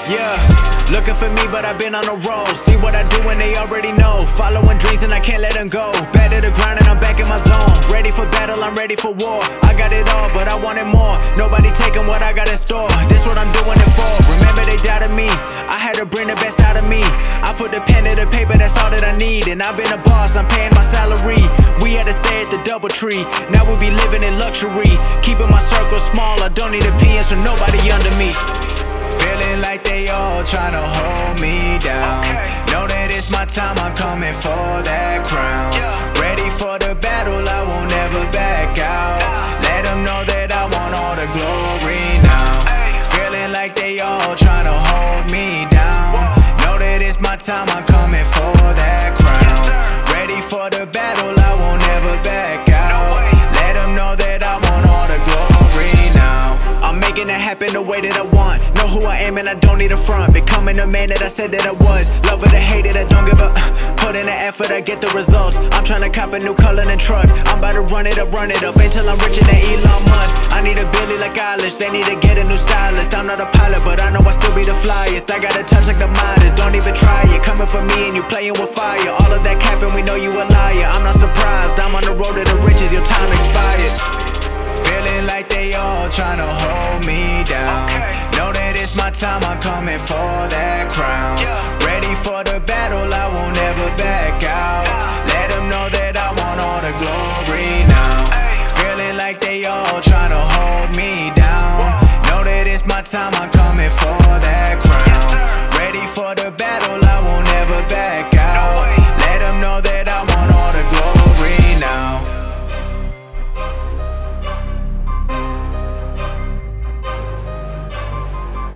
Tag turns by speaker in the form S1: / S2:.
S1: Yeah, looking for me, but I've been on the road. See what I do and they already know. Following dreams and I can't let them go. Back to the grind and I'm back in my zone. Ready for battle, I'm ready for war. I got it all, but I wanted more. Nobody taking what I got in store. This what I'm doing it for. Remember they doubted me, I had to bring the best out of me. I put the pen to the paper, that's all that I need. And I've been a boss, I'm paying my salary. We had to stay at the DoubleTree. Now we be living in luxury. Keeping my circle small, I don't need opinions from nobody under me. Feeling like they all tryna hold me down. Know that it's my time, I'm coming for that crown. Ready for the battle, I won't ever back out. Let them know that I want all the glory now. Feeling like they all tryna hold me down. Know that it's my time, I'm coming for that crown. Ready for the battle, I won't ever back out. Let them know that I want all the glory now. I'm making it happen the way that I want. Know who I am and I don't need a front. Becoming the man that I said that I was. Love it or hate it, I don't give up. Put in the effort, I get the results. I'm tryna cop a new color and truck. I'm about to run it up until I'm richer than Elon Musk. I need a Billy like Eilish, they need to get a new stylist. I'm not a pilot, but I know I still be the flyest. I got a touch like the Midas, don't even try it. Coming for me and you playing with fire. All of that capping, we know you a liar. I'm not surprised, I'm on the road to the riches, your time expired. Feeling like they all tryna hold me down. Know that it's my time, I'm coming for that crown. Ready for the battle, I won't ever back out. Let them know that I want all the glory now. Feeling like they all tryna hold me down. Know that it's my time, I'm coming for that crown. Ready for the battle, I won't ever back out.